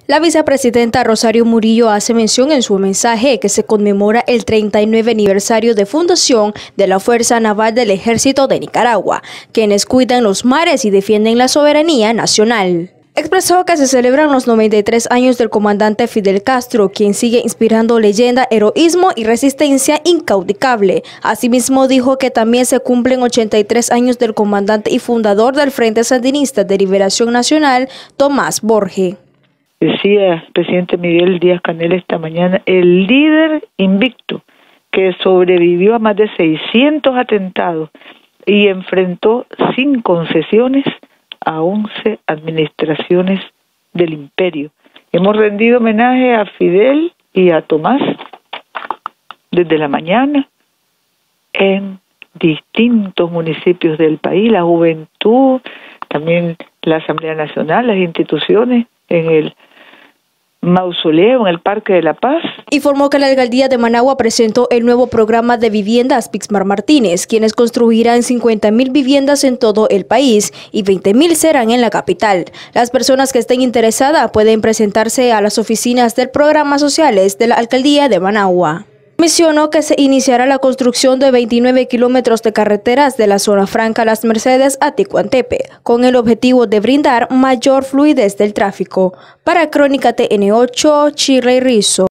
La vicepresidenta Rosario Murillo hace mención en su mensaje que se conmemora el 39 aniversario de fundación de la Fuerza Naval del Ejército de Nicaragua, quienes cuidan los mares y defienden la soberanía nacional. Expresó que se celebran los 93 años del comandante Fidel Castro, quien sigue inspirando leyenda, heroísmo y resistencia incaudicable. Asimismo dijo que también se cumplen 83 años del comandante y fundador del Frente Sandinista de Liberación Nacional, Tomás Borge. Decía el presidente Miguel Díaz-Canel esta mañana, el líder invicto que sobrevivió a más de 600 atentados y enfrentó sin concesiones a 11 administraciones del imperio. Hemos rendido homenaje a Fidel y a Tomás desde la mañana en distintos municipios del país, la juventud, también la Asamblea Nacional, las instituciones en el mausoleo en el Parque de la Paz. Informó que la alcaldía de Managua presentó el nuevo programa de viviendas Pixmar Martínez, quienes construirán 50.000 viviendas en todo el país y 20.000 serán en la capital. Las personas que estén interesadas pueden presentarse a las oficinas del programa sociales de la alcaldía de Managua. Mencionó que se iniciará la construcción de 29 kilómetros de carreteras de la zona franca Las Mercedes a Ticuantepe, con el objetivo de brindar mayor fluidez del tráfico. Para Crónica TN8, Shirley Rizzo.